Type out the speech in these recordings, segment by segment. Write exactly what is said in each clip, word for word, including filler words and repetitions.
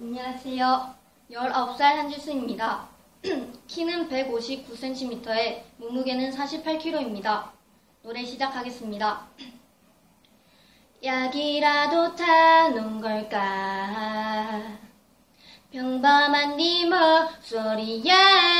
안녕하세요. 열아홉 살 한지수입니다. 키는 백오십구 센티미터에 몸무게는 사십팔 킬로그램입니다. 노래 시작하겠습니다. 약이라도 타놓은 걸까? 평범한 네 목소리에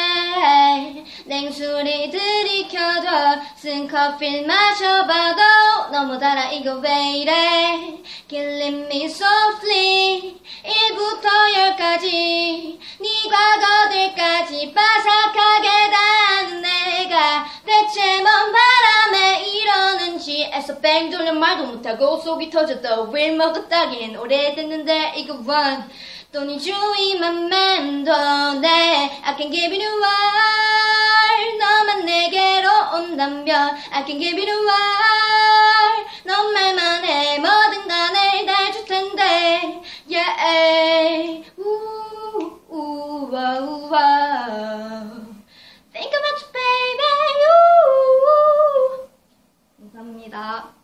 냉수리 들이켜줘 쓴 커피를 마셔봐도 너무 달아 이거 왜 이래 Killing me softly 일부터 열까지 네 과거들까지 바삭하게 닿는 내가 대체 뭔 바람에 이러는지 애써 뺑 돌려 말도 못하고 속이 터졌다 윌 먹었다긴 오래됐는데 이거 one 또 네 주위만 맴도네 I can give you all 너만 내게로 온다면 I can give you all 넌 말만 해 뭐든 간에 날 줄 텐데 Yeah Ooh, ooh, wow, wow. Think about you baby Ooh. 감사합니다.